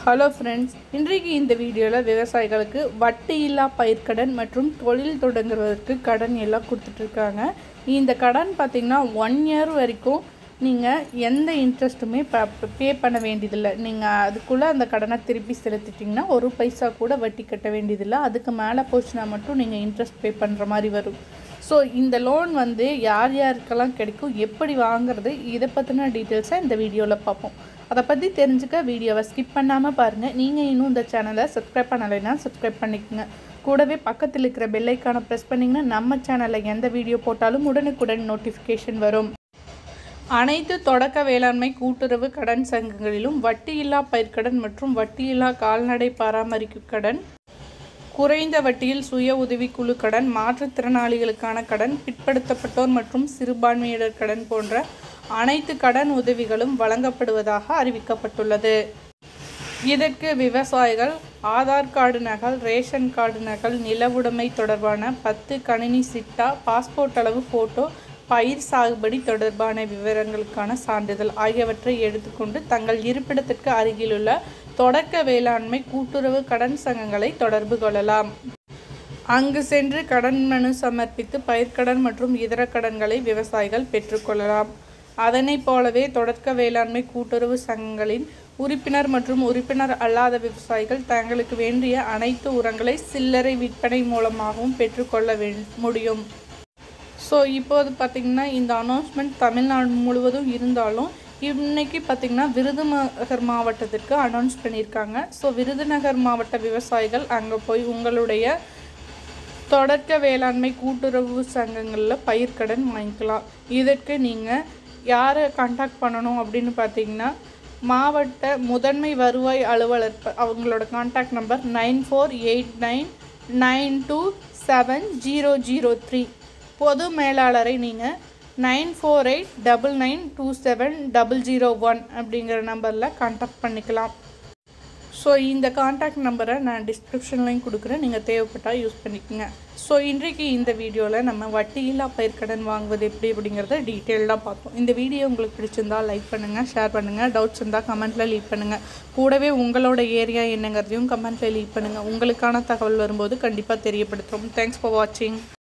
Hello friends, இன்றைக்கு இந்த வீடியோவில் விவசாயிகளுக்கு வட்டி இல்லா பயிர்க்கடன் மற்றும் தொழில் தொடங்குவதற்கு கடன் எல்லாம் கொடுத்துட்ருக்காங்க. இந்த கடன் பார்த்திங்கன்னா 1 இயர் வரைக்கும் நீங்கள் எந்த இன்ட்ரெஸ்ட்டுமே பே பண்ண வேண்டியதில்லை. நீங்கள் அதுக்குள்ளே அந்த கடனை திருப்பி செலுத்திட்டிங்கன்னா ஒரு பைசா கூட வட்டி கட்ட வேண்டியதில்லை. அதுக்கு மேலே போச்சுன்னா மட்டும் நீங்கள் இன்ட்ரெஸ்ட் பே பண்ணுற மாதிரி வரும். ஸோ இந்த லோன் யார் யாருக்கெல்லாம் கிடைக்கும், எப்படி வாங்குறது, இதை பற்றின டீட்டெயில்ஸை இந்த வீடியோவில் பார்ப்போம். அதை பற்றி தெரிஞ்சுக்க வீடியோவை ஸ்கிப் பண்ணாமல் பாருங்கள். நீங்கள் இன்னும் இந்த சேனலை சப்ஸ்கிரைப் பண்ணலைன்னா சப்ஸ்கிரைப் பண்ணிக்கோங்க. கூடவே பக்கத்தில் இருக்கிற பெல் ஐக்கானை ப்ரெஸ் பண்ணிங்கன்னா நம்ம சேனலில் எந்த வீடியோ போட்டாலும் உடனுக்குடன் நோட்டிஃபிகேஷன் வரும். அனைத்து தொடக்க வேளாண்மை கூட்டுறவு கடன் சங்கங்களிலும் வட்டியில்லா பயிர்க்கடன் மற்றும் வட்டியில்லா கால்நடை பராமரிப்பு கடன், குறைந்த வட்டியில் சுய உதவிக்குழு கடன், மாற்றுத்திறனாளிகளுக்கான கடன், பிற்படுத்தப்பட்டோர் மற்றும் சிறுபான்மையினர் கடன் போன்ற அனைத்து கடன் உதவிகளும் வழங்கப்படுவதாக அறிவிக்கப்பட்டுள்ளது. இதற்கு விவசாயிகள் ஆதார் கார்டு நகல், ரேஷன் கார்டு நகல், நில உடைமை தொடர்பான 10 கணினி சிட்டா, பாஸ்போர்ட் அளவு ஃபோட்டோ, பயிர் சாகுபடி தொடர்பான விவரங்களுக்கான சான்றிதழ் ஆகியவற்றை எடுத்துக்கொண்டு தங்கள் இருப்பிடத்திற்கு அருகிலுள்ள தொடக்க வேளாண்மை கூட்டுறவு கடன் சங்கங்களை தொடர்பு கொள்ளலாம். அங்கு சென்று கடன் மனு சமர்ப்பித்து பயிர்க்கடன் மற்றும் இதர கடன்களை விவசாயிகள் பெற்றுக்கொள்ளலாம். அதனைப் போலவே தொடக்க வேளாண்மை கூட்டுறவு சங்கங்களின் உறுப்பினர் மற்றும் உறுப்பினர் அல்லாத விவசாயிகள் தங்களுக்கு வேண்டிய அனைத்து உரங்களை சில்லறை விற்பனை மூலமாகவும் பெற்றுக்கொள்ள முடியும். ஸோ இப்போது பார்த்திங்கன்னா இந்த அனௌன்ஸ்மெண்ட் தமிழ்நாடு முழுவதும் இருந்தாலும் இன்றைக்கி பார்த்திங்கன்னா விருதுநகர் மாவட்டத்திற்கு அனௌன்ஸ் பண்ணியிருக்காங்க. ஸோ விருதுநகர் மாவட்ட விவசாயிகள் அங்கே போய் உங்களுடைய தொடக்க வேளாண்மை கூட்டுறவு சங்கங்களில் பயிர்க்கடன் வாங்கிக்கலாம். இதற்கு நீங்கள் யாரை கான்டாக்ட் பண்ணணும் அப்படின்னு பார்த்தீங்கன்னா மாவட்ட முதன்மை வருவாய் அலுவலர் அவங்களோட கான்டாக்ட் நம்பர் 9489927003. பொது மேலாளரை நீங்கள் 9489927001 அப்படிங்கிற நம்பரில் கான்டாக்ட் பண்ணிக்கலாம். ஸோ இந்த கான்டாக்ட் நம்பரை நான் டிஸ்கிரிப்ஷன்லையும் கொடுக்குறேன், நீங்கள் தேவைப்பட்டால் யூஸ் பண்ணிக்கோங்க. ஸோ இன்றைக்கு இந்த வீடியோவில் நம்ம வட்டியில்லா பயிர்க்கடன் வாங்குவது எப்படி அப்படிங்கிறத டீட்டெயிலாக பார்த்தோம். இந்த வீடியோ உங்களுக்கு பிடிச்சிருந்தால் லைக் பண்ணுங்கள், ஷேர் பண்ணுங்கள், டவுட்ஸ் இருந்தால் கமெண்ட்டில் லீவ் பண்ணுங்கள். கூடவே உங்களோட ஏரியா என்னங்கிறதையும் கமெண்ட்டில் லீவ் பண்ணுங்கள். உங்களுக்கான தகவல் வரும்போது கண்டிப்பாக தெரியப்படுத்தும். தேங்க்ஸ் ஃபார் வாட்சிங்.